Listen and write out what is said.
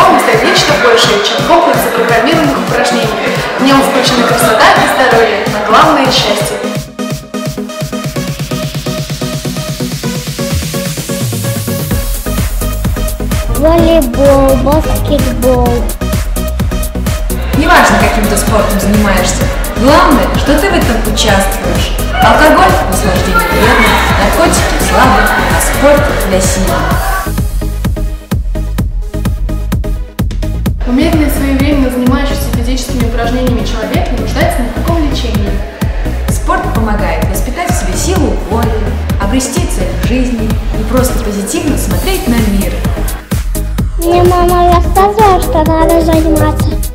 нем стоит нечто большее, чем комплекс запрограммированных упражнений. В нем включены красота и здоровье, но главное – счастье. Волейбол, баскетбол. Неважно, каким ты спортом занимаешься, главное, что ты в этом участвуешь. Алкоголь – наслаждение вредно, наркотики – слабо, а спорт – для сильных. Умеренно и своевременно занимающийся физическими упражнениями человек не нуждается ни в каком лечении. Спорт помогает воспитать в себе силу воли, обрести цель в жизни и просто позитивно смотреть на мир. Мне мама рассказывала, что надо заниматься